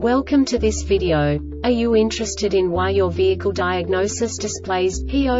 Welcome to this video. Are you interested in why your vehicle diagnosis displays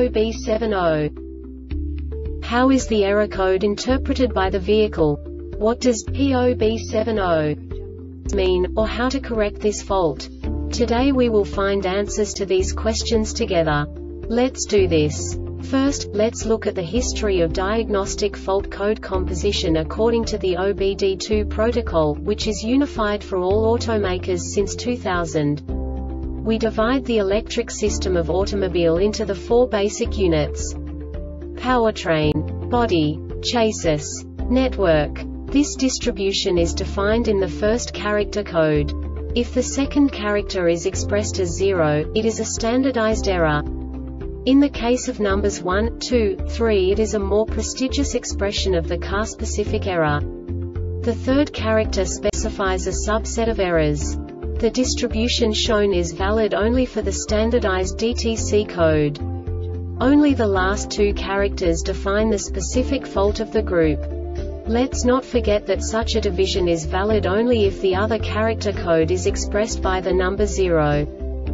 P0B70? How is the error code interpreted by the vehicle? What does P0B70 mean, or how to correct this fault? Today we will find answers to these questions together. Let's do this. First, let's look at the history of diagnostic fault code composition according to the OBD2 protocol, which is unified for all automakers since 2000. We divide the electric system of automobile into the four basic units: powertrain, body, chassis, network. This distribution is defined in the first character code. If the second character is expressed as 0, it is a standardized error. In the case of numbers 1, 2, 3, it is a more prestigious expression of the car-specific error. The third character specifies a subset of errors. The distribution shown is valid only for the standardized DTC code. Only the last two characters define the specific fault of the group. Let's not forget that such a division is valid only if the other character code is expressed by the number 0.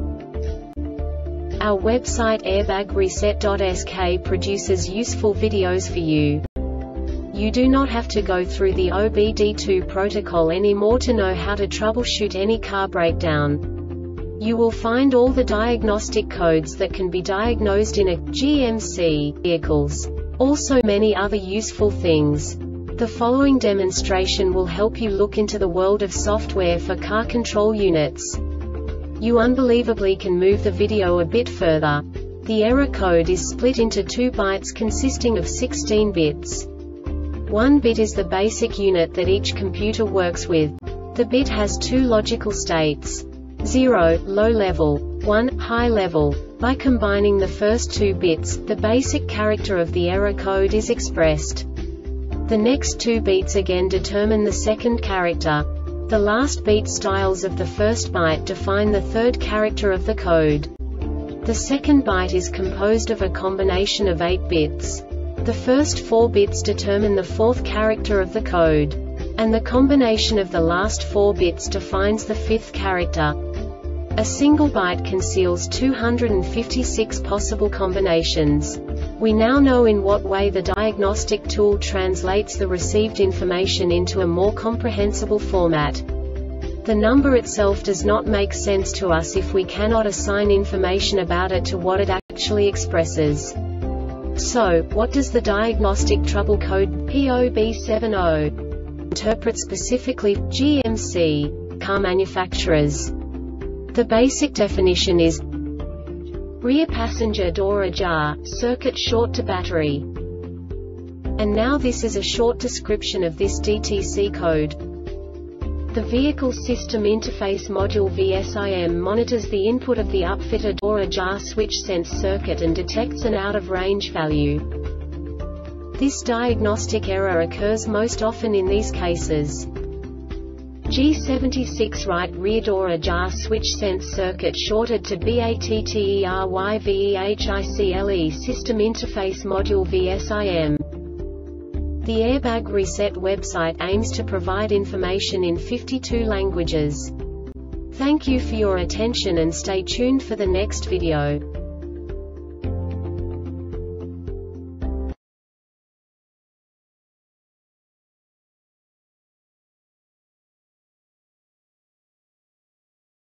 Our website airbagreset.sk produces useful videos for you. You do not have to go through the OBD2 protocol anymore to know how to troubleshoot any car breakdown. You will find all the diagnostic codes that can be diagnosed in a GMC vehicles. Also many other useful things. The following demonstration will help you look into the world of software for car control units. You unbelievably can move the video a bit further. The error code is split into 2 bytes consisting of 16 bits. 1 bit is the basic unit that each computer works with. The bit has 2 logical states: 0, low level, 1, high level. By combining the first 2 bits, the basic character of the error code is expressed. The next 2 beats again determine the second character. The last beat styles of the first byte define the third character of the code. The second byte is composed of a combination of 8 bits. The first 4 bits determine the fourth character of the code. And the combination of the last 4 bits defines the fifth character. A single byte conceals 256 possible combinations. We now know in what way the diagnostic tool translates the received information into a more comprehensible format. The number itself does not make sense to us if we cannot assign information about it to what it actually expresses. So, what does the diagnostic trouble code P0B70 interpret specifically for GMC car manufacturers? The basic definition is rear passenger door ajar, circuit short to battery. And now this is a short description of this DTC code. The Vehicle System Interface Module VSIM monitors the input of the upfitter door ajar switch sense circuit and detects an out-of-range value. This diagnostic error occurs most often in these cases: G76 right rear door ajar switch sense circuit shorted to BATTERYVEHICLE System Interface Module VSIM. The Airbag Reset website aims to provide information in 52 languages. Thank you for your attention and stay tuned for the next video.